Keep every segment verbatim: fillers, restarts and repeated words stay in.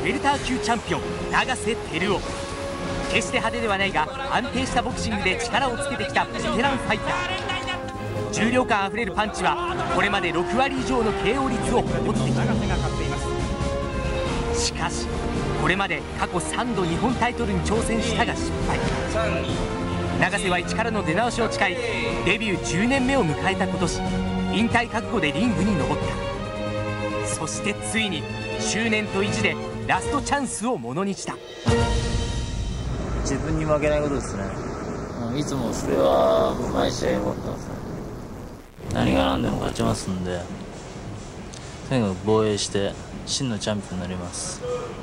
ウェルター級チャンピオン永瀬輝雄。決して派手ではないが安定したボクシングで力をつけてきたベテランファイター。重量感あふれるパンチはこれまでろくわり以上の ケーオー 率を誇ってきた。しかしこれまで過去さんど日本タイトルに挑戦したが失敗。永瀬は一からの出直しを誓いデビューじゅうねんめを迎えた今年、引退覚悟でリングに上った。そしてついに執念と意地でラストチャンスをものにした。 自分に負けないことですね。いつもそれは毎試合思ってますね。何が何でも勝ちますんで、とにかく防衛して真のチャンピオンになります。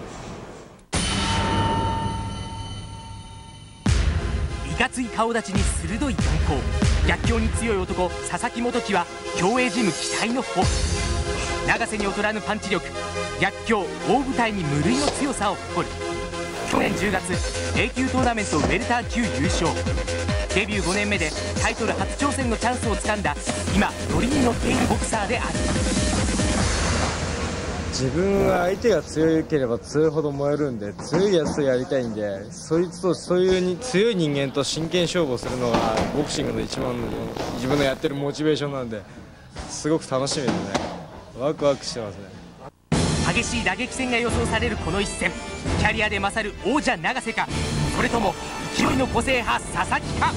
いかつい顔立ちに鋭い眼光、逆境に強い男佐々木元樹は競泳ジム期待のホープ。永瀬に劣らぬパンチ力、逆境大舞台に無類の強さを誇る。去年じゅうがつ A 級トーナメントウェルター級優勝。デビューごねんめでタイトル初挑戦のチャンスをつかんだ今ノリに乗っているボクサーである。 自分は相手が強ければ強いほど燃えるんで、強いやつとやりたいんで、そいつとそういうに強い人間と真剣勝負をするのがボクシングの一番の自分のやってるモチベーションなんで、すごく楽しみですね。ワクワクしてますね。 激しい打撃戦が予想されるこの一戦、キャリアで勝る王者永瀬か、それとも勢いの個性派佐々木か。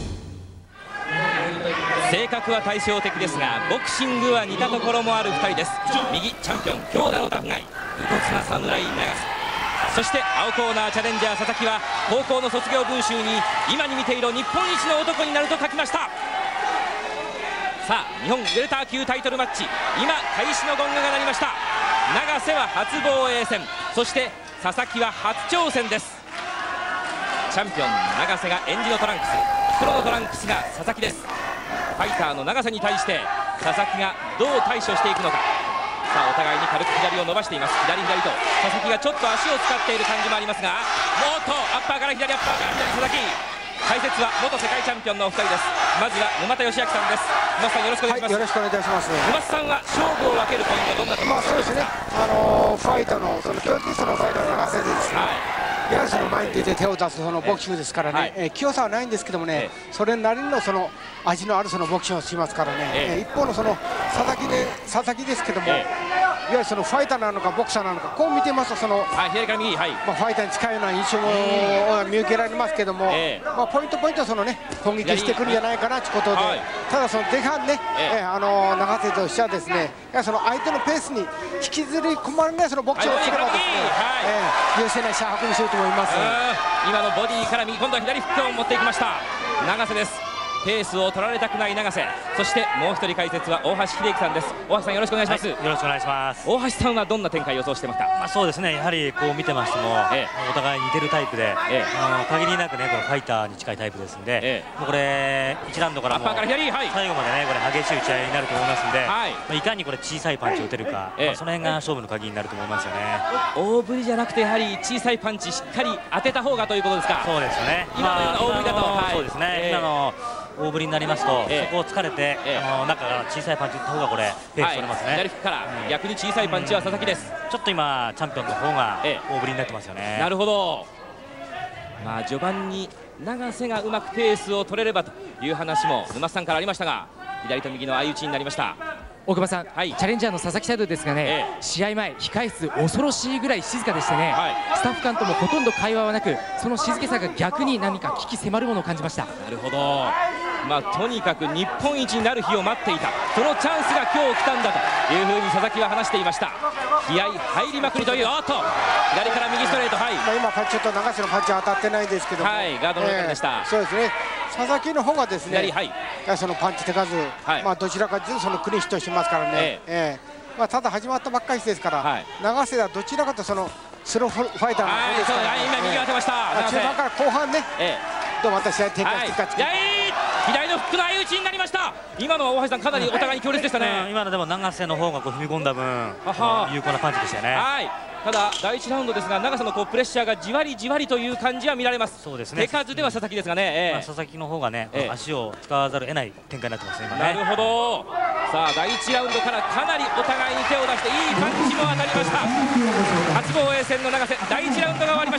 性格は対照的ですがボクシングは似たところもあるふたりです。右チャンピオン強打のタフガイ武骨な侍永瀬、そして青コーナーチャレンジャー佐々木は高校の卒業文集に今に見ている日本一の男になると書きました。さあ日本ウェルター級タイトルマッチ、今開始のゴングが鳴りました。永瀬は初防衛戦、そして佐々木は初挑戦です。チャンピオン永瀬がエンジのトランクス、黒のトランクスが佐々木です。ファイターの永瀬に対して佐々木がどう対処していくのか。さあお互いに軽く左を伸ばしています。左左と佐々木がちょっと足を使っている感じもありますが、もっとアッパーから左、アッパーから左佐々木。解説は元世界チャンピオンのお二人です。まずは沼田義明さんです。沼田さんよろしくお願いします。 はい、よろしくお願いいたします。 沼田さんは勝負を分けるポイントはどんなところまあそうですね、あのー、ファイターのその競技そのファイターの永瀬ですね、はい、永瀬の前に出て手を出すそのボクシングですからね、はい、えー、器用さはないんですけどもね、えー、それなりのその味のあるそのボクシングをしますからね、えー、一方のその佐々木で佐々木ですけども、えーいわゆるそのファイターなのかボクサーなのか、こう見てますとその、はい、左から右、はい、まあファイターに近いような印象も見受けられますけども、えー、まあポイントポイントはそのね攻撃してくるんじゃないかなということで、はい、ただその前半ね、えーえー、あの永瀬としてはですね、やはりその相手のペースに引きずり込まれないそのボクシングをすればですね、はい、えー、優勢な試合運びすると思います。 今のボディから右、今度は左フックを持っていきました永瀬です。ペースを取られたくない永瀬、そしてもう一人解説は大橋秀樹さんです。大橋さんよろしくお願いします。はい、 よろしくお願いします。 大橋さんはどんな展開予想してますか。 まあそうですね、やはりこう見てましても、ええ、お互い似てるタイプで、ええ、あの限りなくねこれファイターに近いタイプですので、ええ、もうこれいちラウンドからも最後までねこれ激しい打ち合いになると思いますので、はい、まあいかにこれ小さいパンチを打てるか、ええ、まあその辺が勝負の鍵になると思いますよね。 大振りじゃなくてやはり小さいパンチしっかり当てた方がということですか。 そうですね。 今のような大振りだと、はい、 そうですね。ええ、今の大振りになりますと、ええ、そこを突かれて、ええ、あの中から小さいパンチ打った方がこれペース取れますね。 はい、左利きから、うん、逆に小さいパンチは佐々木です。 ちょっと今チャンピオンの方が大振りになってますよね。 ええ、なるほど。まあ序盤に永瀬がうまくペースを取れればという話も沼津さんからありましたが、左と右の相打ちになりました。 大熊さん、はい、チャレンジャーの佐々木サイドですがね、ええ、試合前、控室恐ろしいぐらい静かでしてね、はい、スタッフ間ともほとんど会話はなく、その静けさが逆に何か危機迫るものを感じました。 なるほど。まあ、とにかく日本一になる日を待っていた、そのチャンスが今日来たんだというふうに佐々木は話していました。気合入りまくりという、おっと左から右ストレート、はい、 まあ今ちょっと永瀬のパンチは当たってないですけども、 はい、ガードの中でした、 えー、そうですね。佐々木の方がですね、 はい、 そのパンチ手数、はい、まあどちらかというとそのクリンヒットしてますからね、えーえーまあ、ただ始まったばっかりですから、はい、永瀬はどちらかというとそのスローファイターの方ですから、ね、 はい、今右当てました、 えー、中盤から後半ね、えー、どうまた試合展開していくか、 はい、 左のフックの相打ちになりました。今のは大橋さん、かなりお互いに強烈でしたね。 うん、今のでも永瀬の方がこう踏み込んだ分有効なパンチでしたよね。 はい、ただ第一ラウンドですが永瀬のこうプレッシャーがじわりじわりという感じは見られます。 そうですね。 手数では佐々木ですがね、えーまあ、佐々木の方がね、えー、足を使わざるを得ない展開になってますね今ね。 なるほど。さあだいいちラウンドからかなりお互いに手を出していいパンチも当たりました。初防衛戦の永瀬、だいいちラウンドが終わりました。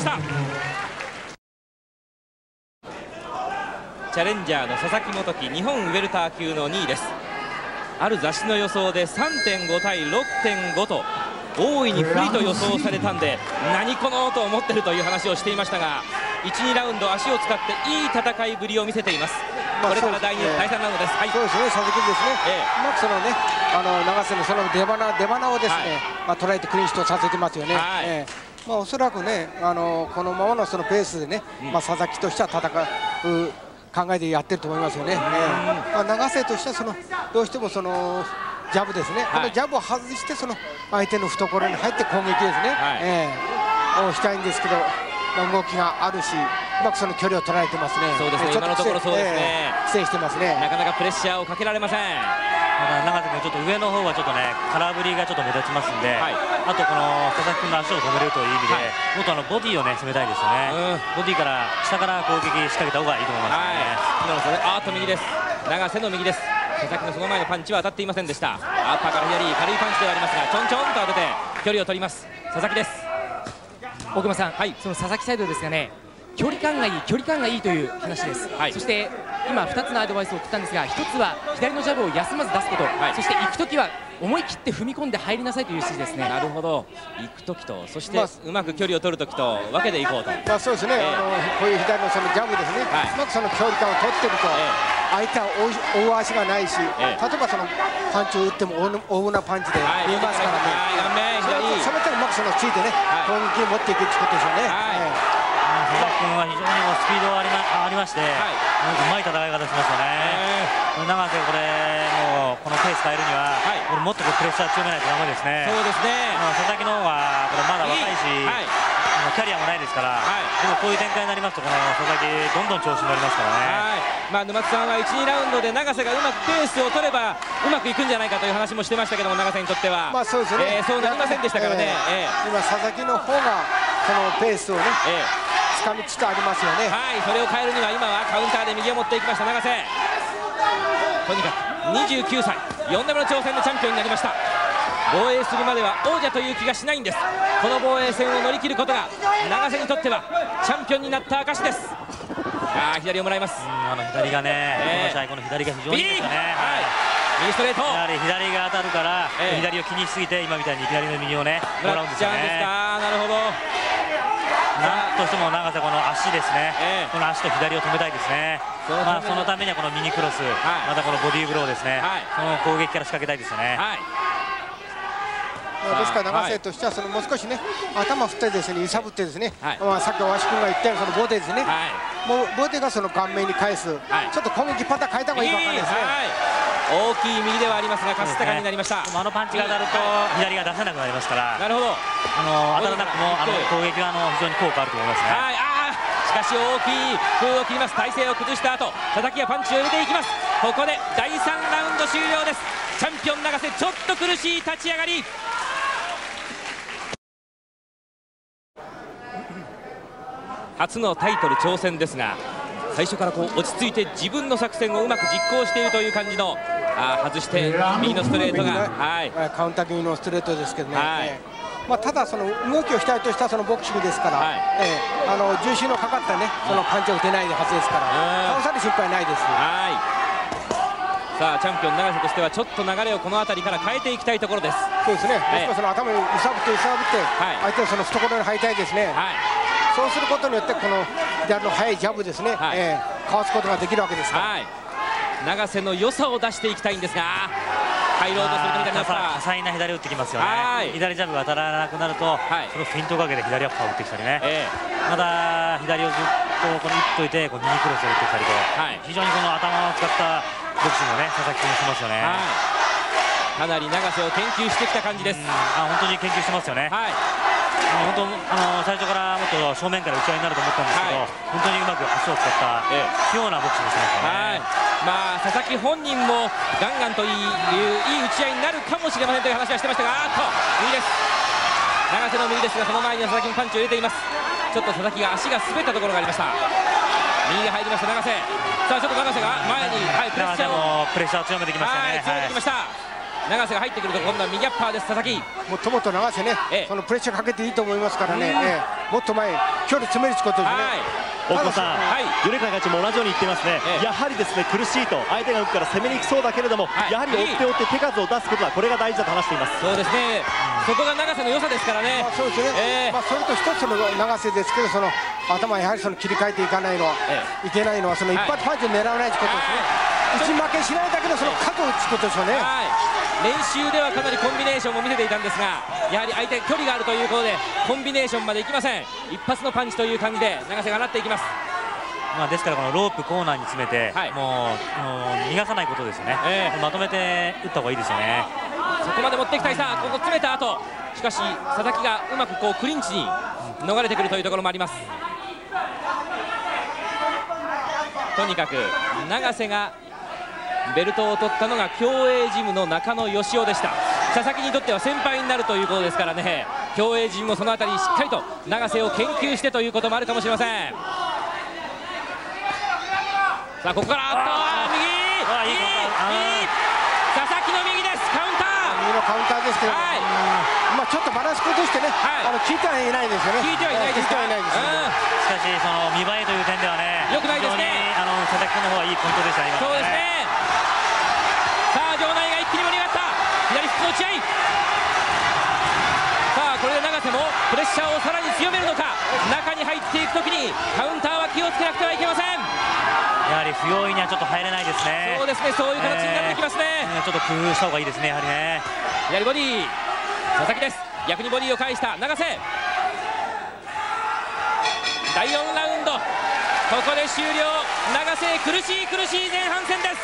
チャレンジャーの佐々木元樹、日本ウェルター級のにいです。ある雑誌の予想で さんてんご 対 ろくてんご と大いに不利と予想されたんで、何このと思ってるという話をしていましたが、いち、にラウンド足を使っていい戦いぶりを見せています。これからだいに、だいさんラウンドです。はい、 そうですね、佐々木ですね、ええ、うまくそのね、あの永瀬のその出花出花をですね、はい、まあ捉えてクリーンヒットさせてますよね。はい、ええ、まあおそらくね、あのこのままのそのペースでね、うん、まあ佐々木としては戦う考えでやってると思いますよね。ええ、まあ永瀬としてはそのどうしてもそのジャブですね、はい、このジャブを外してその相手の懐に入って攻撃ですね、はい、ええ、をしたいんですけど、動きがあるし、うまくその距離を取られてますね。 そうですね、今のところそうですね、 苦戦してますね。 なかなかプレッシャーをかけられません。 永瀬君、ちょっと上の方はちょっとね、空振りがちょっと目立ちますんで、はい、あとこの佐々木君の足を止めるという意味で、はい、もっとあのボディをね攻めたいですよね。うん、ボディから下から攻撃仕掛けた方がいいと思いますね。 はい、あーっと右です。永瀬の右です。佐々木のその前のパンチは当たっていませんでした。アッパーから左、軽いパンチではありますが、ちょんちょんと当てて距離を取ります佐々木です。 大熊さん、はい、その佐々木サイドですがね、距離感がいい、距離感がいいという話です。はい、そして今ふたつのアドバイスを送ったんですが、ひとつは左のジャブを休まず出すこと、はい、そして行くときは思い切って踏み込んで入りなさいという指示ですね。 なるほど、行くときと、そして、まあ、うまく距離を取るときと分けていこうと。 まあそうですね、えー、あのこういう左のそのジャブですね、はい、うまくその距離感を取ってると、えー、相手は追う足がないし、えー、例えばそのパンチを打っても大うなパンチで見えますからね、それとうまくそのついてね、はい、攻撃を持っていくってことでしょうね。はい、えー佐々木君は非常にもうスピードがあり ま, ありまして、はい、うまい戦い方しますよね。永瀬、これもうこのペース変えるには、はい、これもっとこうプレッシャー強めないとダメですね。 そうですね、 佐々木の方はこれまだ若いし、いい、はい、キャリアもないですから、はい、でもこういう展開になりますと、この佐々木どんどん調子に乗りますからね。はい、まあ、 沼津さんはいち、にラウンドで永瀬がうまくペースを取ればうまくいくんじゃないかという話もしてましたけども、永瀬にとっては、まあそうですね、えー、そうなりませんでしたからね。 えーえー、今佐々木の方がそのペースをね、えー掴みつつありますよね。 はい、それを変えるには今はカウンターで右を持っていきました永瀬。とにかくにじゅうきゅうさい、よんどめの挑戦でチャンピオンになりました。防衛するまでは王者という気がしないんです。この防衛戦を乗り切ることが永瀬にとってはチャンピオンになった証です。あー、左をもらいます。 あの左がね、えー、この試合この左が非常にいいですよね。はい、 右ストレート、 やはり左が当たるから、えー、左を気にしすぎて今みたいにいきなりの右をねもらうんですよね。 なるほど。 なんとしても永瀬、この足ですね、えー、この足と左を止めたいですね。その,、まあ、そのためにはこのミニクロス、はい、またこのボディーブローですね、はい、その攻撃から仕掛けたいですよね。はい、 ですから永瀬としてはそのもう少しね、頭振ってですね、揺さぶってですね、はい、まあさっき大橋君が言ったようにそのボディですね、はい、もうボディがその顔面に返す、はい、ちょっと攻撃パターン変えた方がいいかもわかんないですね。 大きい右ではありますが、かすったかになりました。 あのパンチが当たると左が出せなくなりますから、 なるほど、 あの当たらなくてもあの攻撃はあの非常に効果あると思いますね。 はい、あしかし大きい空を切ります。体勢を崩した後、佐々木がパンチを入れていきます。ここでだいさんラウンド終了です。チャンピオン永瀬、ちょっと苦しい立ち上がり。初のタイトル挑戦ですが、最初からこう落ち着いて自分の作戦をうまく実行しているという感じの、あ外して右のストレートが、はい、 カウンター気味のストレートですけどね、はい、まあ、ただその動きを主体としたそのボクシングですから、はい、えー、あの重心のかかったねそのパンチを打てないはずですから、倒される心配ないです。 はい、さあチャンピオン永瀬としてはちょっと流れをこの辺りから変えていきたいところです。 そうですね、はい、その頭を揺さぶって揺さぶって相手をその懐に入りたいですね。はい、そうすることによってこの左の速いジャブですね、はい、えー、かわすことができるわけですから、はい、 永瀬の良さを出していきたいんですが、入ろうとするとみたいな多彩な左打ってきますよね。左ジャブが当たらなくなると、はい、そのフィントかけて左アッパーを打ってきたりね、えー、また左をずっとこの打っといてこう右クロスを打ってきたりと、はい、非常にこの頭を使ったボクシングをね佐々木君しますよね。はい、 かなり永瀬を研究してきた感じです。 あ、本当に研究してますよね。はい、本当あの最初からもっと正面から打ち合いになると思ったんですけど、はい、本当にうまく足を使った器用なボクシングしてますよね。はい、 まあ佐々木本人もガンガンといいいい打ち合いになるかもしれませんという話はしてましたが、あっと右です。永瀬の右ですが、その前には佐々木にパンチを入れています。ちょっと佐々木が足が滑ったところがありました。右が入りました永瀬。さあちょっと永瀬が前に、はい、プレッシャーをプレッシャーを強めてきましたね。 はい、強めてきました。永瀬が入ってくると今度は右アッパーです佐々木。 もともと永瀬ね、ええ、そのプレッシャーかけていいと思いますからね、ええ、もっと前距離詰めることですね。 大久保さん、はい、米川会長も同じように言ってますね、ええ、やはりですね苦しいと相手が打くから攻めにくそうだけれども、はい、やはり追って追って手数を出すことはこれが大事だと話しています。 そうですね、うん、そこが永瀬の良さですからね。 まあ、そうですね、えーまあ、それと一つの永瀬ですけど、その頭やはりその切り替えていかないのは、ええ、いけないのはその一発パンチを狙わないということですね。打ち負けしないだけのその角を打つことでしょうね。はい、 練習ではかなりコンビネーションも見せていたんですが、やはり相手距離があるということでコンビネーションまでいきません。一発のパンチという感じで永瀬がなっていきます。 まあですからこのロープコーナーに詰めて、はい、もう、もう逃がさないことですよね、えー、まとめて打った方がいいですよね。 そこまで持っていきたい。さあここ詰めた後、しかし佐々木がうまくこうクリンチに逃れてくるというところもあります。とにかく永瀬がベルトを取ったのが競泳ジムの中野義雄でした。佐々木にとっては先輩になるということですからね、競泳ジムもそのあたりしっかりと永瀬を研究してということもあるかもしれません。さあここからあっと右右右佐々木の右です。カウンター右のカウンターですけど、はい、まあちょっとバランス崩してね、はい、あの効いてはいないですよね。 効いてはいないですか。 しかしその見栄えという点ではね、 良くないですね。 あの佐々木君の方はいいポイントでした。今そうですね。さあ場内が一気に盛り上がった。左フックの打ち合い。さあこれで永瀬もプレッシャーをさらに強めるのか。中に入っていくときにカウンターは気をつけなくてはいけません。 やはり不用意にはちょっと入れないですね。 そうですね、そういう形になってきますね。 えー、ちょっと工夫した方がいいですね、やはりね。 左ボディ佐々木です。逆にボディを返した永瀬。だいよんラウンドここで終了。永瀬苦しい苦しい前半戦です。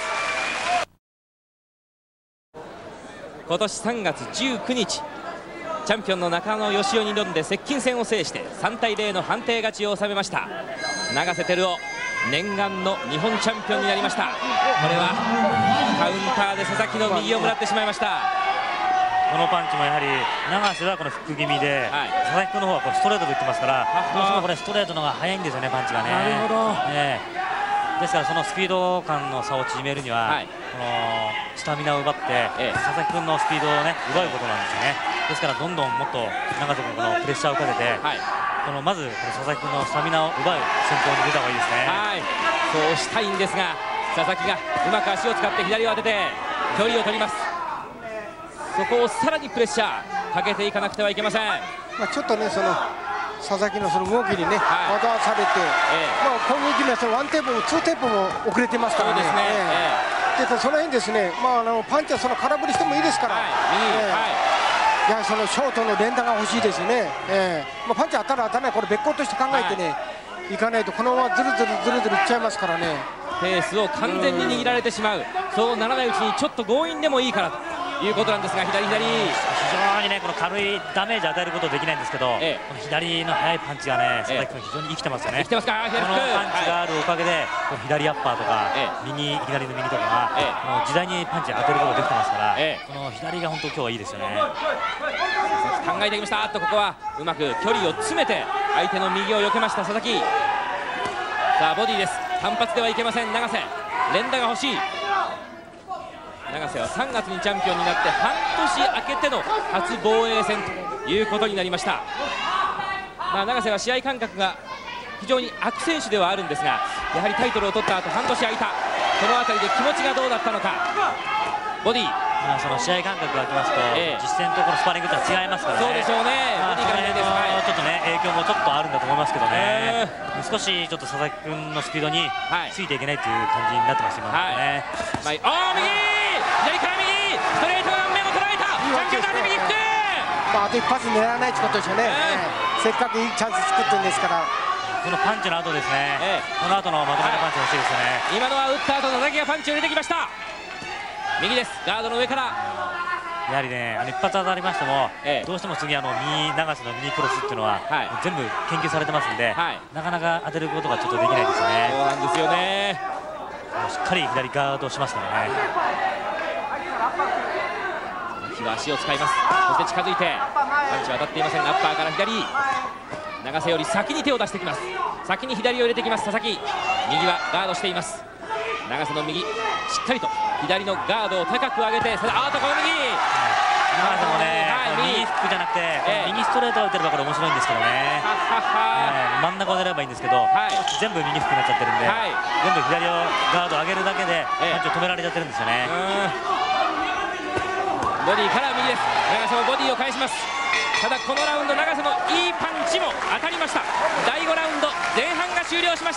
今年さんがつじゅうくにちチャンピオンの中野義雄に挑んで接近戦を制してさんたいゼロの判定勝ちを収めました永瀬輝雄。念願の日本チャンピオンになりました。これはカウンターで佐々木の右をもらってしまいました。 このパンチもやはり永瀬はこのフック気味で、はい、佐々木君の方はこうストレートで打ってますから、どうしてもこれストレートの方が速いんですよね、パンチがね。 なるほど、 えー、ですからそのスピード感の差を縮めるには、はい、このスタミナを奪って、ええ、佐々木君のスピードをね奪うことなんですよね。ですからどんどんもっと永瀬君このプレッシャーをかけて、はい、このまずこの佐々木君のスタミナを奪う戦法に出た方がいいですね。 はい、そうしたいんですが佐々木がうまく足を使って左を当てて距離を取ります。そこをさらにプレッシャーかけていかなくてはいけません。 まあちょっとねその佐々木のその動きにね、はい、惑わされて、ええ、まあ攻撃のそのワンテンポもツーテンポも遅れてますからね。そうですね。ええ、でその辺ですね、まああのパンチはその空振りしてもいいですから。はい、ええ、はい、やはりそのショートの連打が欲しいですよね。えーまあ、パンチ当たる当たらないこれ別個として考えてね、はい、いかないとこのままずるずるずるずるいっちゃいますからね。 ペースを完全に握られてしまう。そうならないうちにちょっと強引でもいいからということなんですが、左左非常にねこの軽いダメージ与えることできないんですけど、ええ、この左の速いパンチがね佐々木君非常に生きてますよね。 生きてますか。 このパンチがあるおかげで、この左アッパーとか、ええ、右左の右とかが、ええ、もう時代にパンチ当てることができてますから、ええ、この左が本当今日はいいですよね。 考えてきました。あとここはうまく距離を詰めて相手の右を避けました佐々木。さあボディです。単発ではいけません永瀬。連打が欲しい。永瀬はさんがつにチャンピオンになって半年空けての初防衛戦ということになりました。まあ、永瀬は試合間隔が非常に空く選手ではあるんですが、やはりタイトルを取った後半年空いたこの辺りで気持ちがどうだったのか。ボディまあその試合間隔が空きますと、えー、実戦とこのスパーリングとは違いますからね。 そうでしょうね。 まあ、ボディからのちょっとね影響もちょっとあるんだと思いますけどね、えー、少しちょっと佐々木君のスピードについていけないという感じになってます今ね。 はい、ああ右左から右ストレートの目も捉えた。チャンピオンだって右フック。 まああと一発狙わないってことでしょうね、えー、せっかくいいチャンス作ってるんですから。 このパンチの後ですね、えー、この後のまとめたパンチ欲しいですよね、 はい、今のは打った後佐々木がパンチを入れてきました。右です。ガードの上からやはりねあの一発当たりましても、ええ、どうしても次あの右永瀬の右クロスっていうのは、はい、全部研究されてますんで、はい、なかなか当てることがちょっとできないですよね。 そうなんですよね。 しっかり左ガードしますからね。 木は足を使います。そして近づいてパンチは当たっていません。アッパーから左、永瀬より先に手を出してきます。先に左を入れてきます佐々木。右はガードしています。永瀬の右、しっかりと左のガードを高く上げて、あーとこの右、 永瀬もね、はい、右フックじゃなくて、えー、右ストレートを打てればこれ面白いんですけどね、えー、真ん中を狙えばいいんですけど、はい、全部右フックになっちゃってるんで、はい、全部左をガードを上げるだけでパンチを止められちゃってるんですよね。 ボディから右です。永瀬もボディを返します。ただこのラウンド永瀬のいいパンチも当たりました。だいごラウンド前半が終了しました。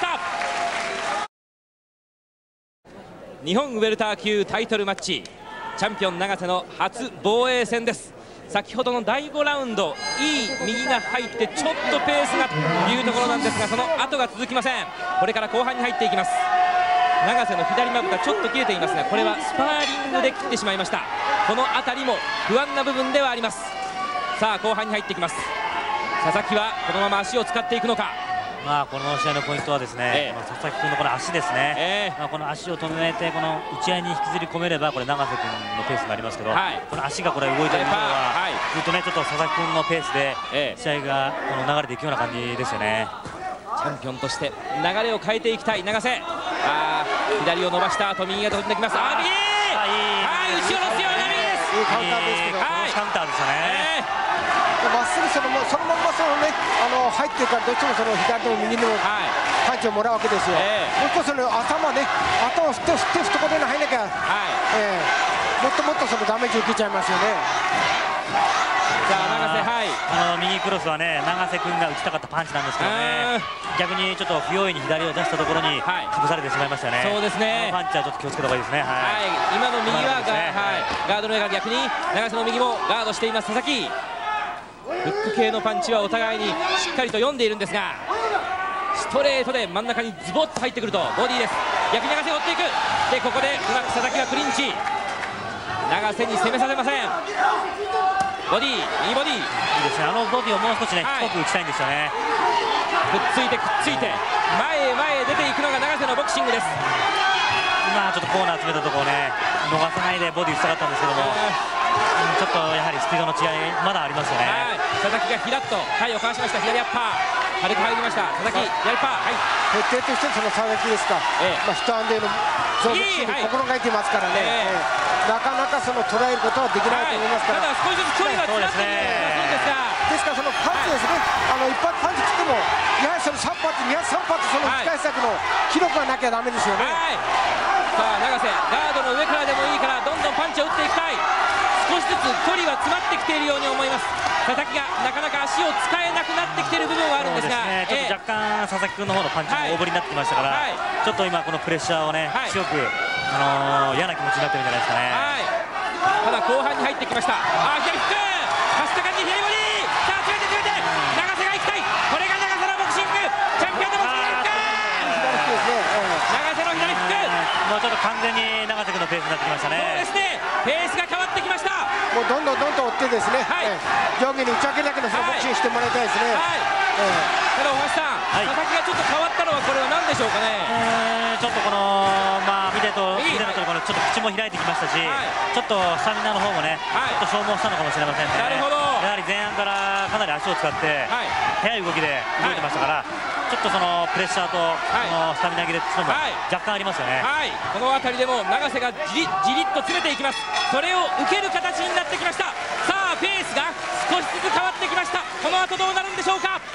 日本ウェルター級タイトルマッチ、チャンピオン永瀬の初防衛戦です。先ほどのだいごラウンド、いい右が入ってちょっとペースがというところなんですが、その後が続きません。これから後半に入っていきます。永瀬の左まぶたちょっと切れていますが、これはスパーリングで切ってしまいました。この辺りも不安な部分ではあります。さあ後半に入ってきます。佐々木はこのまま足を使っていくのか。 まあこの試合のポイントはですね、えー、佐々木君のこの足ですね、えー、まあこの足を止めてこの打ち合いに引きずり込めればこれ永瀬君のペースになりますけど、はい、この足がこれ動いているのは、はい、ずっとねちょっと佐々木君のペースで試合がこの流れていくような感じですよね。 チャンピオンとして流れを変えていきたい永瀬。あ左を伸ばした後右が飛んできます。あ右、はい後ろの強い右です。 いいカウンターですけど、 はい、カウンターですよね。 まっすぐそのそのままそのねあの入ってるからどっちもその左でも右でもパンチをもらうわけですよ。えー、もう一個その頭ね頭を振って振って懐に入らなきゃ、はいえー、もっともっとそのダメージ受けちゃいますよね。 さあ永瀬、はい、 あの右クロスはね永瀬君が打ちたかったパンチなんですけどね、逆にちょっと不用意に左を出したところにかぶされてしまいましたよね。 そうですね。 パンチはちょっと気をつけた方がいいですね。はい、 はい、今の右はガ、ねはい、ガードの上が逆に永瀬の右もガードしています佐々木。フック系のパンチはお互いにしっかりと読んでいるんですが、ストレートで真ん中にズボッと入ってくるとボディです。逆に永瀬を追っていく。でここでうまく佐々木がクリンチ。永瀬に攻めさせません。ボディ右ボディいいですね。あのボディをもう少しね低く打ちたいんですよね。 くっついてくっついて前へ前へ出ていくのが永瀬のボクシングです。 今ちょっとコーナー詰めたところをね逃さないでボディ打ちたかったんですけども、ちょっとやはりスピードの違いまだありますよね。はい、 佐々木がひらっと体をかわしました。左アッパー軽く入りました。佐々木左パー、はい、 徹底としてその佐々木ですか、ええまあ、ヒットアンデーのゾーンに心がけていますからね、ええええ、なかなかその捉えることはできないと思いますから、 はい、ただ少しずつ距離は詰まっているですが、ですからそのパンチですね、あの一発パンチ切ってもやはりそのさん発にはさん発その打ち返し策の記録がなきゃダメですよね。 はい、さあ永瀬ガードの上からでもいいからどんどんパンチを打っていきたい。少しずつ距離は詰まってきているように思います。佐々木がなかなか足を使えなくなってきている部分はあるんですが、 ね、ちょっと若干佐々木君の方のパンチも大振りになってきましたから、はい、ちょっと今このプレッシャーをね、はい、強く、あのー、嫌な気持ちになってるんじゃないですかね。 はい、ただ後半に入ってきました。あ左フックかすった感じ左ボディさあ詰めて詰めて永瀬が行きたい。これが永瀬のボクシングチャンピオンのボクシングフック永瀬の左フックもうちょっと完全に永瀬君のペースになってきましたね。 そうですね、ペースが変わってきました。 もうどんどんどんどん追ってですね、はい、上下に打ち分けだけのそのボクシングしてもらいたいですね。はい、 ただ大橋さん、はい、佐々木がちょっと変わったのはこれは何でしょうかね。 えー、ちょっとこのまあ見てと見てのところちょっと口も開いてきましたし、はい、ちょっとスタミナの方もね、はい、ちょっと消耗したのかもしれませんね。 なるほど。 やはり前半からかなり足を使って、はい、速い動きで動いてましたから、はい、ちょっとそのプレッシャーと、はい、そのスタミナ切れっていうのも若干ありますよね。 はい、この辺りでも永瀬がじりじりっと詰めていきます。それを受ける形になってきました。さあペースが少しずつ変わってきました。この後どうなるんでしょうか。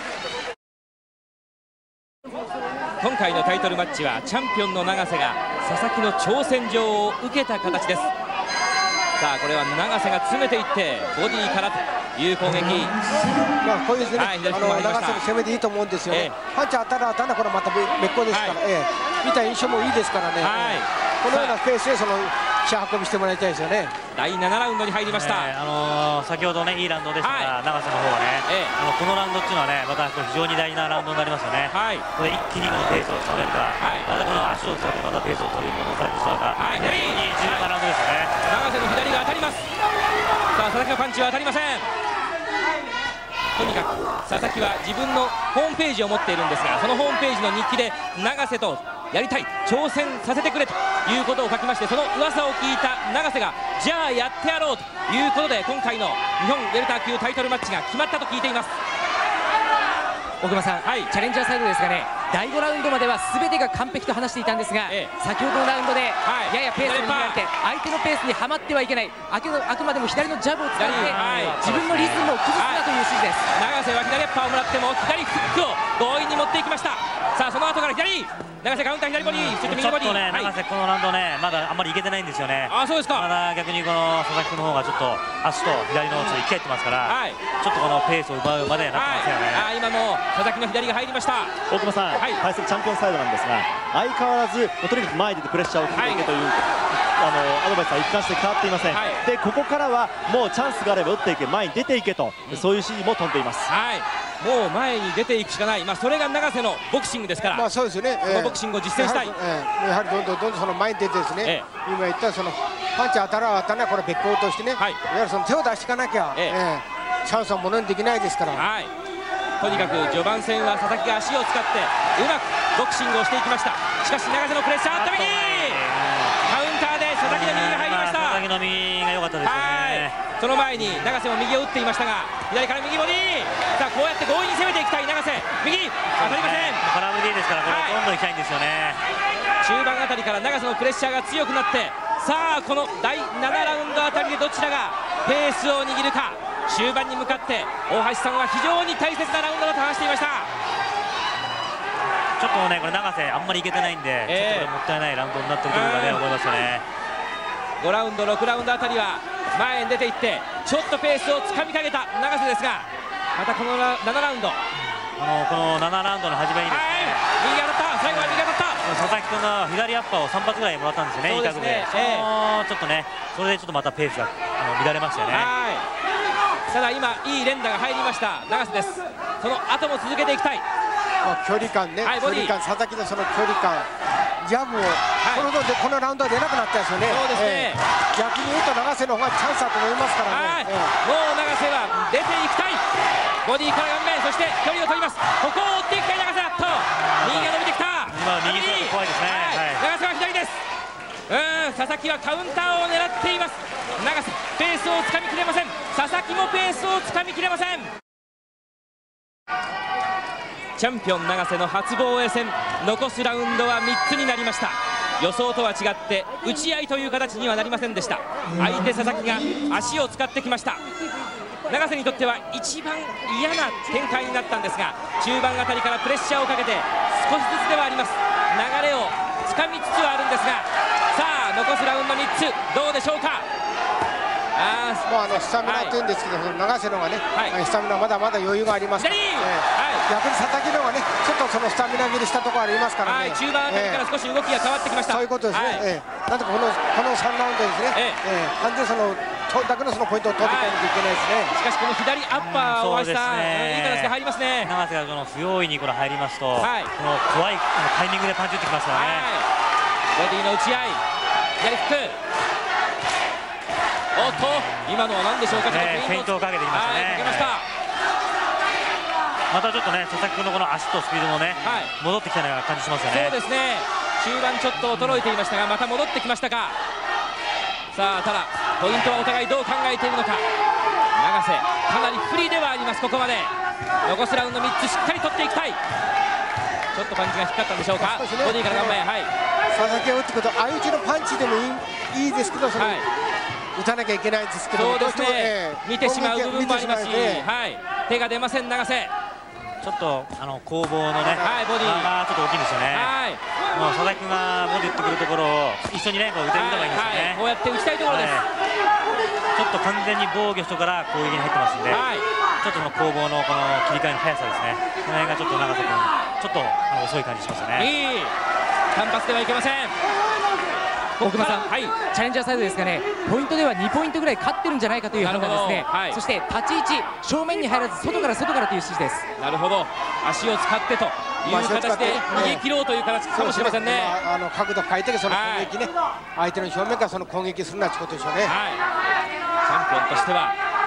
今回のタイトルマッチはチャンピオンの永瀬が佐々木の挑戦状を受けた形です。さあこれは永瀬が詰めていってボディからという攻撃、 まあこういうですね、はい、あの永瀬の攻めでいいと思うんですよね。えー、パンチ当たら当たらこれまた別個ですから、はい、えー、見た印象もいいですからね、はい、このようなペースでその試合運びしてもらいたいですよね。 だいななラウンドに入りました。 えー、あのー、先ほどねいいラウンドでしたが、はい、永瀬の方はね、えー、あのこのラウンドっていうのはねまた非常に大事なラウンドになりますよね。はい、これ一気にこのペースをつかめるか、はい、またこの足を使ってまたペースを取り戻されてしまうか、はい、非常に重要なラウンドですよね。 永瀬の左が当たります。さあ佐々木のパンチは当たりません。とにかく佐々木は自分のホームページを持っているんですが、そのホームページの日記で永瀬とやりたい、挑戦させてくれということを書きまして、その噂を聞いた永瀬がじゃあやってやろうということで、今回の日本ウェルター級タイトルマッチが決まったと聞いています。 奥間さん、はい、チャレンジャーサイドですがね、だいごラウンドまでは全てが完璧と話していたんですが、ええ、先ほどのラウンドでややペースを握られて相手のペースにはまってはいけない、あくあくまでも左のジャブを使って自分のリズムを崩すなという指示です。 永瀬は左アッパーをもらっても左フックを強引に持っていきました。さあその後から左永瀬カウンター左ボディ、そして右ボディ。 ちょっとね、永瀬このラウンドね、まだあんまりいけてないんですよね。 あ、そうですか。 まだ逆にこの佐々木君の方がちょっと足と左のちょっといき合ってますから、はい、ちょっとこのペースを奪うまでなってますよね。 はい、あ、今も佐々木の左が入りました。 大久保さん、はい、対するチャンピオンサイドなんですが、相変わらずとにかく前に出てプレッシャーをかけていけという、はい、あのアドバイスは一貫して変わっていません。はい、でここからはもうチャンスがあれば打っていけ、前に出ていけと、うん、そういう指示も飛んでいます。 はい、もう前に出ていくしかない、まあ、それが永瀬のボクシングですから、 まあそうですよね、 そのボクシングを実践したい。 やはり、えー、やはりどんどんどんどんその前に出てですね、ええ、今言ったそのパンチ当たら当たらない、これ別行としてね、はい、いわゆるその手を出していかなきゃ、えええー、チャンスはものにできないですから。 はい、とにかく序盤戦は佐々木が足を使ってうまくボクシングをしていきました。しかし永瀬のプレッシャーあった右、カウンターで佐々木の右が入りました。 佐々木の右が良かったですよね。 その前に永瀬も右を打っていましたが、左から右ボディ、さあこうやって強引に攻めていきたい永瀬、右当たりません。 空振りですから、これどんどんいきたいんですよね。 中盤あたりから永瀬のプレッシャーが強くなって、さあこのだいななラウンドあたりでどちらがペースを握るか。終盤に向かって大橋さんは非常に大切なラウンドだと話していました。 ちょっとね、これ永瀬あんまりいけてないんで、えー、ちょっとこれもったいないラウンドになってるというかね、思いますよね。 ごラウンドろくラウンドあたりは前に出ていってちょっとペースをつかみかけた永瀬ですが、またこのななラウンド、 あのこのななラウンドの初めにですね、 はい、右が当たった、最後は右が当たった。 佐々木君が左アッパーをさん発ぐらいもらったんですよね、いい角度で。そのちょっとね、それでちょっとまたペースがあの乱れましたよね。はい、 ただ今いい連打が入りました永瀬です。その後も続けていきたい。 まあ、距離感ね、はい、距離感、佐々木のその距離感、ジャブを、はい、このでこのラウンドは出なくなったですよね。 そうですね、えー、逆に言うと永瀬の方がチャンスだと思いますからね。はい、えー、 もう永瀬は出ていきたい。ボディから顔面、そして距離を取ります。ここを追っていきたい永瀬だと、右が伸びてきた。 今右が怖いですね。 はい、永瀬は左です。うん、佐々木はカウンターを狙っています。永瀬ペースをつかみきれません。佐々木もペースをつかみきれません。チャンピオン永瀬の初防衛戦、残すラウンドはみっつになりました。予想とは違って打ち合いという形にはなりませんでした。相手佐々木が足を使ってきました。永瀬にとっては一番嫌な展開になったんですが、中盤あたりからプレッシャーをかけて少しずつではあります、流れをつかみつつはあるんですが、さあ残すラウンドみっつどうでしょうか。 あもうあのスタミナというんですけど、はい、永瀬の方がね、はい、スタミナまだまだ余裕がありますから、えーはい、逆に佐々木の方がねちょっとそのスタミナ切りしたところありますからね、 はい、中盤あたりから少し動きが変わってきました。 そういうことですね、はい、えー、なんとかこのこのさんラウンドですね、えーえー、完全にそのだけのそのポイントを取っていかないといけないですね。 はい、しかしこの左アッパーを大橋さん、いい形で入りますね。 永瀬がこの不用意にこれ入りますと、はい、この怖いタイミングでパンチ打ってきますからね。はい、 ボディの打ち合い、左フック、おっと今のは何でしょうか。ちょっとフェイントをかけてきましたね。はい、かけました。またちょっとね佐々木君のこの足とスピードもね、はい、戻ってきたような感じしますよね。 そうですね、中盤ちょっと衰えていましたがまた戻ってきましたか。さあただポイントはお互いどう考えているのか。永瀬かなり不利ではあります。ここまで残すラウンドみっつしっかり取っていきたい。ちょっとパンチが引っかかったんでしょうか。ね、ボディから顔面、はい、 佐々木が打ってくると相打ちのパンチでもいい、いいですけどその、はい、打たなきゃいけないんですけど、 そうですね、えー、見てしまう部分もありますし、ね、はい、手が出ません永瀬。 ちょっとあの攻防のね、 はい、ボディがちょっと大きいんですよね。はい、もう佐々木君がボディ打ってくるところを一緒にねこう打てるのがいいんですよね。はい、 こうやって打ちたいところです。はい、 ちょっと完全に防御しとから攻撃に入ってますんで、はい、ちょっとその攻防のこの切り替えの速さですね。この辺がちょっと永瀬君ちょっとあの遅い感じしますよね。 いい単発ではいけません。 奥間さん、はい、チャレンジャーサイドですがね、ポイントではにポイントぐらい勝ってるんじゃないかという判断ですね。はい、そして立ち位置正面に入らず外から外からという指示です。 なるほど、足を使ってという形で逃げ切ろうという形かもしれませんね。 まあ、あの角度変えてその攻撃ね、はい、相手の正面からその攻撃するなということでしょうね。はい、 チャンピオンとしては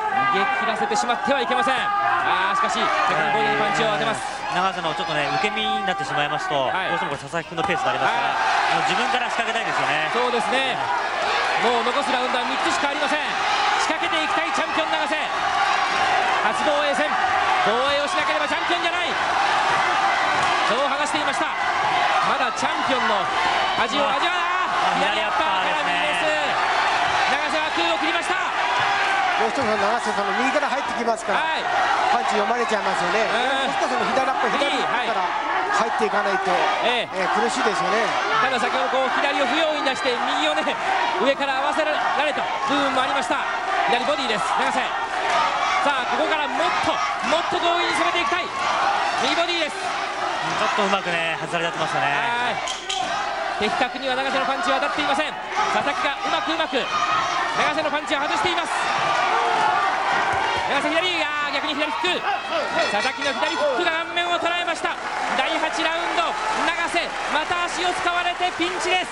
逃げ切らせてしまってはいけません。あーしかしセカンドボディにパンチを当てます。 長瀬のちょっとね受け身になってしまいますと、はい、どうしてもこれ佐々木君のペースになりますから、はい、自分から仕掛けたいですよね。 そうですね、もう残すラウンドはみっつしかありません。仕掛けていきたいチャンピオン長瀬、初防衛戦、防衛をしなければチャンピオンじゃない、そう話していました。まだチャンピオンの味を味わう。左アッパーから右です。長瀬は空を切りました。 どうしても長瀬さんの右から入ってきますから、はい、パンチ読まれちゃいますよね。もしかその左アッパー左から入っていかないと、えええー、苦しいですよね。 ただ先ほどこう左を不用意に出して右をね上から合わせられた部分もありました。左ボディです長瀬。さあここからもっともっと強引に攻めていきたい。右ボディです。 ちょっとうまくね外されちゃってましたね。 的確には長瀬のパンチは当たっていません。佐々木がうまくうまく長瀬のパンチを外しています。長瀬左が逆に左フック、佐々木の左フックが顔面を捉えました。だいはちラウンド長瀬また足を使われてピンチです。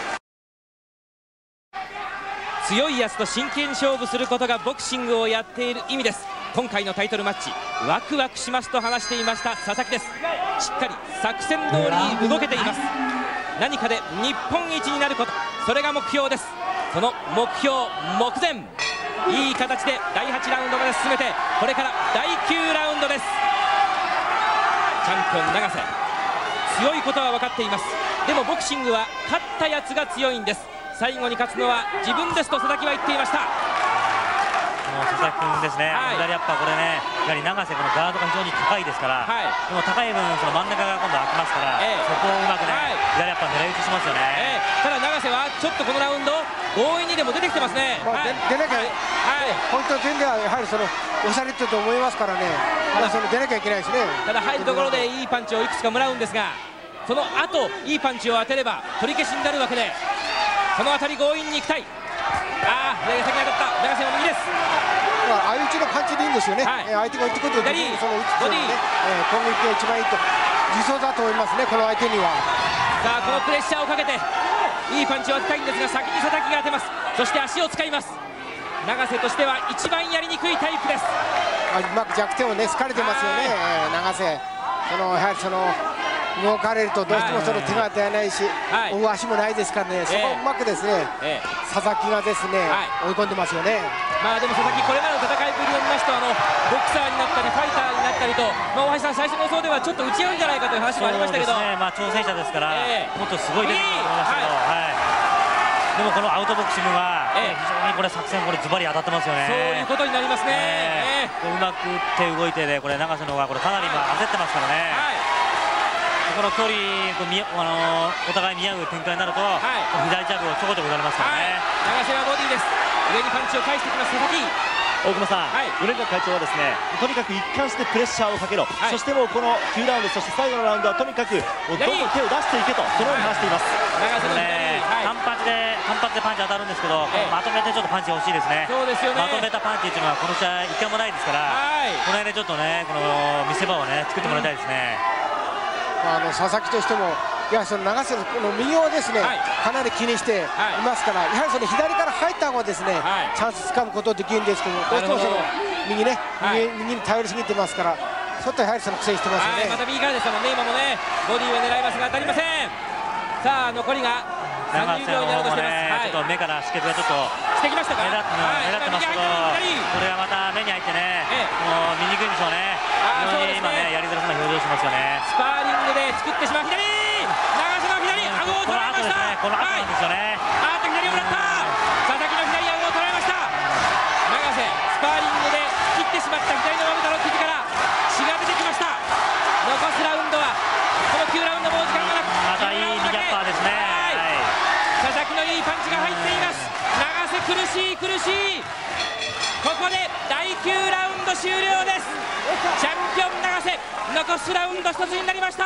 強いやつと真剣勝負することがボクシングをやっている意味です。今回のタイトルマッチワクワクしますと話していました佐々木です。しっかり作戦通りに動けています。何かで日本一になること、それが目標です。その目標目前、いい形でだいはちラウンドまで進めて、これからだいきゅうラウンドです。チャンピオン長瀬強いことは分かっています。でもボクシングは勝ったやつが強いんです。最後に勝つのは自分ですと佐々木は言っていました。 もう佐々木君ですね、はい、左アッパーこれねやはり長瀬このガードが非常に高いですから、はい、でも高い分その真ん中が今度開きますから、ええ、そこをうまくね、はい、左アッパー狙い撃ちしますよね、 ええ、ただ長瀬はちょっとこのラウンド強引にでも出てきてますね。 まあ、はい、出なきゃ、はい、本当の点ではやはりその押されてると思いますからね、まだその出なきゃいけないですね。 ただ入るところでいいパンチをいくつかもらうんですが、その後いいパンチを当てれば取り消しになるわけで、その辺り強引にいきたい。ああ左が先に当たった長瀬も右です。 相打ちのパンチでいいんですよね、はい、相手が打ってくると左その打つとね、えー、攻撃が一番いいと理想だと思いますね、この相手には。 さあこのプレッシャーをかけていいパンチを当てたいんですが、先に佐々木が当てます。そして足を使います。長瀬としては一番やりにくいタイプです。 うまく弱点をね好かれてますよね、長瀬。そのやはりその動かれるとどうしてもその手が出ないし、はい、追う足もないですからね、そこをうまくですね、えー、佐々木がですね、はい、追い込んでますよね。 まあでも佐々木これまでの戦いぶりを見ますと、あのボクサーになったりファイターになったりと、まあ、大橋さん最初の予想ではちょっと打ち合うんじゃないかという話もありましたけど、 ね、まあ、挑戦者ですから、えー、もっとすごい出てくると思いましたけど、はいはい、でもこのアウトボクシングは、えー、非常にこれ作戦これズバリ当たってますよね。 そういうことになりますね、 えーえー、うまく打って動いてで、これ長瀬の方がこれかなり今焦ってますからね、はい、この距離こうみあのー、お互い見合う展開になると、はい、左ジャブをちょこちょこ打たれますからね、 はい、長瀬はボディです。上にパンチを返してきます佐々木。 大久保さん、はい、米川会長はですね、とにかく一貫してプレッシャーをかけろ、はい、そしてもうこのきゅうラウンド、そして最後のラウンドはとにかくどんどん手を出していけと、そのように話しています。 長瀬のね、 単発で単発でパンチ当たるんですけど、ええ、まとめてちょっとパンチ欲しいですね。 そうですよね。 まとめたパンチっていうのはこの試合一回もないですから、はい、この辺でちょっとねこの見せ場をね作ってもらいたいですね。 うん、あの佐々木としてもいやその長瀬のこの右をですね、はい、かなり気にしていますから、やはりその左から入った方がですね、はい、チャンスつかむことできるんですけど、どうしてもその右ね、はい、右, 右に頼りすぎてますから、ちょっとやはりその苦戦してますよね。 はい、また右からでしたもんね、今もね、ボディを狙いますが当たりません。さあ残りがさんじゅうびょうになろうとしてます。 ね、はい、ちょっと目から止血がちょっとしてきましたか。 目立って、目立ってますけど、これがまた目に入ってね、ええ、もう見にくいんでしょうね。非常に今ねやりづらそうな表情しますよね。 スパーリングで作ってしまう左、長瀬の左顎を捉えました。 この後なんですよね。 あーっと左をもらった。佐々木の左顎を捉えました。長瀬スパーリングで切ってしまった左のまぶたの傷から血が出てきました。残すラウンドはこのきゅうラウンドもう時間がなく、 またいい右アッパーですね。はい、 佐々木のいいパンチが入っています。長瀬苦しい苦しい。ここでだいきゅうラウンド終了です。チャンピオン長瀬残すラウンドひとつになりました。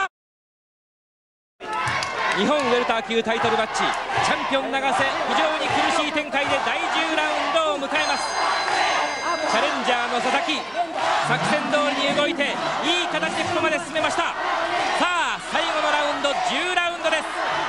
日本ウェルター級タイトルマッチ、チャンピオン長瀬非常に苦しい展開でだいじゅうラウンドを迎えます。チャレンジャーの佐々木、作戦通りに動いていい形でここまで進めました。さあ最後のラウンドじゅうラウンドです。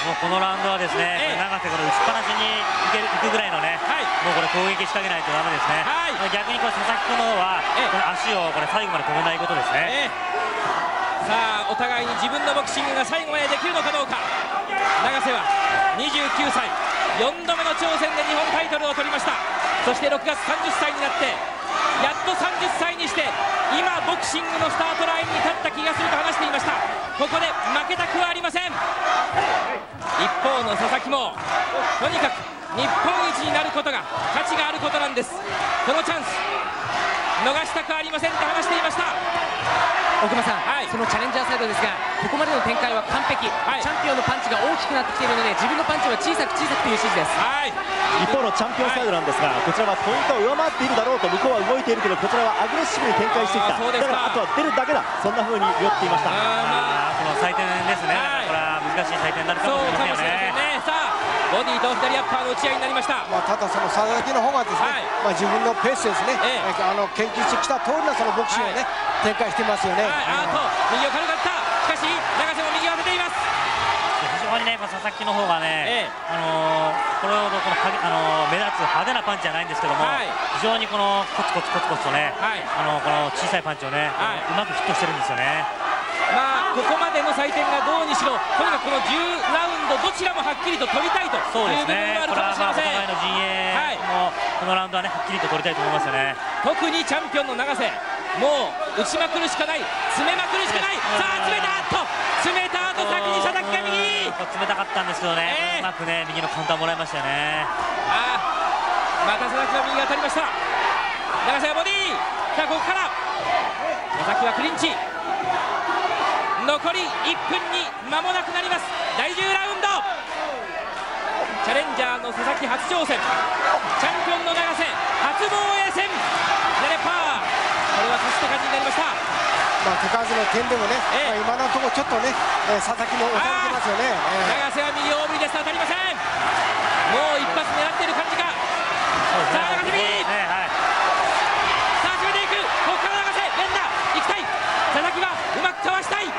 もうこのラウンドはですね、えー、永瀬この打ちっぱなしにいけるいくぐらいのね、はい、もうこれ攻撃仕掛けないとダメですね、はい、逆にこれ佐々木君の方は、えー、この足をこれ最後まで止めないことですね、えー、さあお互いに自分のボクシングが最後までできるのかどうか。永瀬はにじゅうきゅうさい、よんどめの挑戦で日本タイトルを取りました。そしてろくがつさんじゅっさいになってやっとさんじゅっさいにして今ボクシングのスタートラインに立った気がすると話していました。ここで負けたくはありません。一方の佐々木もとにかく日本一になることが価値があることなんです。このチャンス逃したくありませんと話していました。 奥間さん、はい、そのチャレンジャーサイドですがここまでの展開は完璧、はい、チャンピオンのパンチが大きくなってきているので自分のパンチは小さく小さくという指示です、はい、 一方のチャンピオンサイドなんですが、はい、こちらはポイントを上回っているだろうと向こうは動いているけどこちらはアグレッシブに展開してきた。だからあとは出るだけだ、そんな風に言っていました。 あこの採点ですね、はい、これは難しい採点になるかもしれませんよね。 さあボディと左アッパーの打ち合いになりました。 まあ、ただその佐々木の方がですね、はい、まあ自分のペースですね、ええ、あの研究してきた通りのそのボクシングをね、はい、展開してますよね。はい、 あと右を軽かった。しかし永瀬も右を当てています。 非常にね、佐々木の方がね、ええ、あのー、これほどこのあのー、目立つ派手なパンチじゃないんですけども、はい、非常にこのコツコツコツコツとね、はい、あのー、この小さいパンチをね、はい、うまくヒットしてるんですよね。 まあここまでの採点がどうにしろとにかくこのじゅうラウンドどちらもはっきりと取りたいという部分があるかもしれません。 お互いの陣営もこのラウンドはねはっきりと取りたいと思いますよね。 特にチャンピオンの永瀬もう打ちまくるしかない、詰めまくるしかない。さあ詰めたと詰めた後先に佐々木が右詰めたかったんですけどね、えー、うまくね右のカウンターもらいましたよね。 あまた佐々木の右が当たりました。永瀬がボディー。さあここから佐々木はクリンチ。残りいっぷんに間もなくなります。だいじゅうラウンドチャレンジャーの佐々木初挑戦、チャンピオンの永瀬初防衛戦。レパーこれは勝ちって感じになりました。 まあ手数の点でもね、ええ、まあ、今のところちょっとね、えー、佐々木も押されてますよね。 えー、永瀬は右大振りです。当たりません。もう一発狙っている感じか。さあ永瀬右、ね、はい、さあ決めていく。ここから永瀬連打いきたい。佐々木はうまくかわしたい。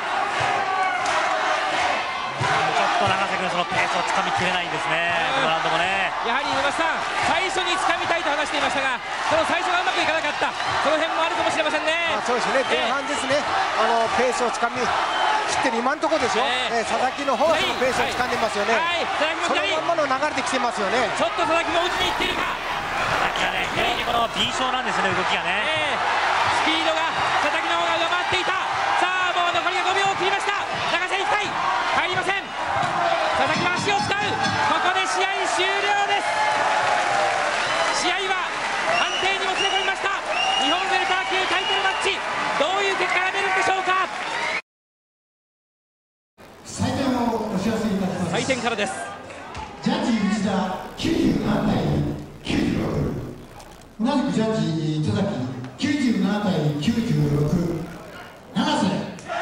ちょっと永瀬君そのペースをつかみきれないんですね、このラウンドもね。 やはり沼さん最初につかみたいと話していましたがその最初がうまくいかなかった、その辺もあるかもしれませんね。 あそうですね、前半ですね、あのペースをつかみ切ってる今のところですよ、えー、佐々木の方はそのペースをつかんでますよね、はいはい、そのまんまの流れできてますよね。 ちょっと佐々木も打ちにいっているか。 佐々木はね非常にこの敏捷なんですね、動きがね、 えー、スピードが佐々木の方が上回っていた。さあもう残りがごびょうを切りました。永瀬行きたい、入りません。佐々木は足を使う。ここで試合終了です。試合は判定にもつれ込みました。日本ウェルター級タイトルマッチ、どういう結果が出るんでしょうか。 採点をお知らせいたします。 採点からです。 ジャッジ内田きゅうじゅうななたいきゅうじゅうろく、同じくジャッジ戸崎きゅうじゅうななたいきゅうじゅうろく、永瀬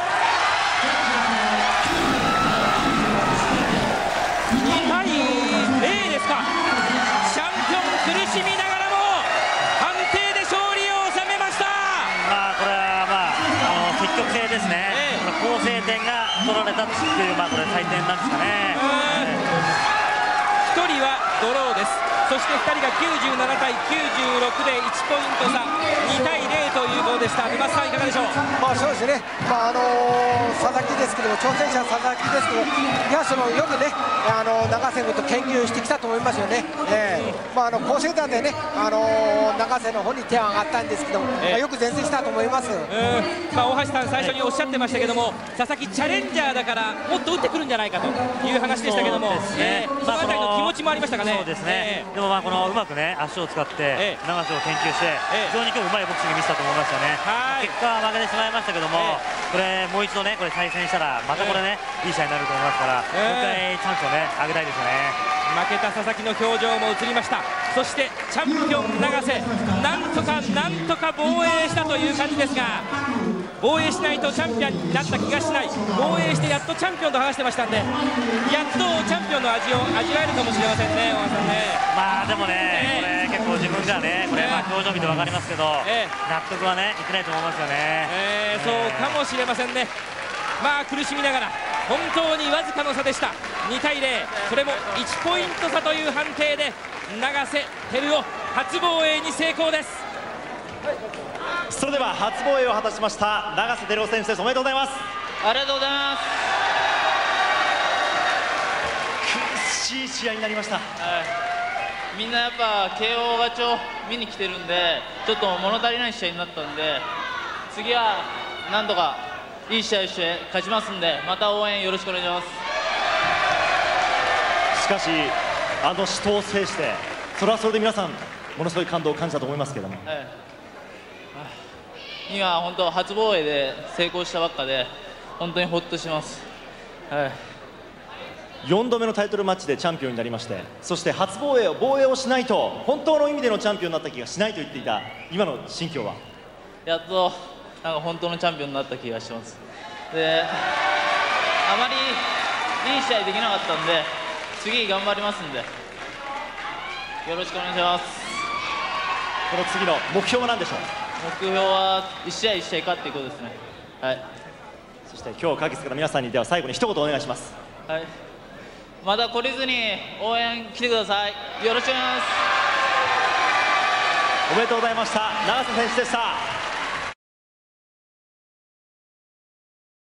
にたいゼロですか。チャンピオン苦しみながらも判定で勝利を収めました。 まあこれはまああの積極性ですね、えー、この構成点が取られたっていう、まあこれ採点なんですかね。 ひとりはドローです。そしてふたりがきゅうじゅうななたいきゅうじゅうろくでいちポイント差、にたいゼロということでした。沼津さんいかがでしょう。 まあそうですね、まああのー、佐々木ですけども、挑戦者佐々木ですけど、いやそのよくね、あの永瀬君と研究してきたと思いますよね。えー、まああの構成団でね、あのー、永瀬の方に手が上がったんですけども、えーまあ、よく前線したと思います。 まあ大橋さん最初におっしゃってましたけども、佐々木チャレンジャーだからもっと打ってくるんじゃないかという話でしたけども、そ、ねえー、そのあたりの気持ちもありましたかね。 そうですね。えー、でもまあこのうまくね足を使って永瀬を研究して、えー、非常に今日うまいボクシング見せたと思いますよね。結果は負けてしまいましたけども、えー、これもう一度ねこれ対戦したらまたこれね、えー、いい試合になると思いますから、えー、もう一回チャンスをね上げたいですよね。 負けた佐々木の表情も映りました。そしてチャンピオン永瀬なんとかなんとか防衛したという感じですが、防衛しないとチャンピオンになった気がしない、防衛してやっとチャンピオンと話してましたんで、やっとチャンピオンの味を味わえるかもしれませんね。大橋さんね、 まあでもね、えー、これ結構自分じゃねこれまあ表情見て分かりますけど、えー、納得はねいってないと思いますよね。 えー、そうかもしれませんね。まあ苦しみながら本当にわずかの差でした。にたいゼロ、それもいちポイント差という判定で永瀬輝雄初防衛に成功です。 それでは初防衛を果たしました永瀬輝雄選手です。おめでとうございます。 ありがとうございます。 苦しい試合になりました。 はい、みんなやっぱ慶応勝ちを見に来てるんで、ちょっと物足りない試合になったんで、次はなんとかいい試合をして勝ちますんで、また応援よろしくお願いします。 しかしあの死闘を制して、それはそれで皆さんものすごい感動を感じたと思いますけれども、はい、 今本当初防衛で成功したばっかで本当にほっとします。はい、 よんどめのタイトルマッチでチャンピオンになりまして、そして初防衛を防衛をしないと本当の意味でのチャンピオンになった気がしないと言っていた今の心境は？ やっとなんか本当のチャンピオンになった気がします。で、あまりいい試合できなかったんで、次頑張りますんでよろしくお願いします。 この次の目標は何でしょう？ 目標はいち試合いち試合勝っていくことですね。はい、 そして今日駆けつけた皆さんにでは最後に一言お願いします。 はい、また懲りずに応援来てください。よろしくお願いします。 おめでとうございました。永瀬選手でした。